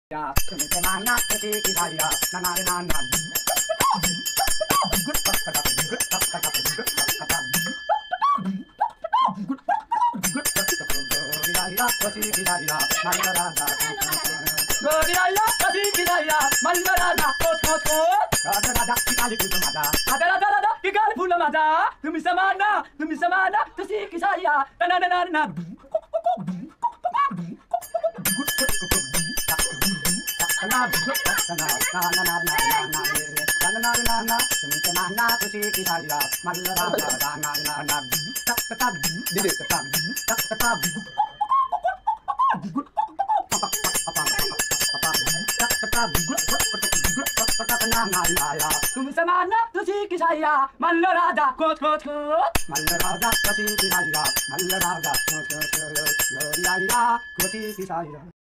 Ya, semana que sí quizaya, na na na na. तुम समाना तुझी की साया मल्ल राजा कोच कोच कोच मल्ल राजा तुझी की साया मल्ल राजा कोच कोच कोच कोच कोच कोच कोच कोच कोच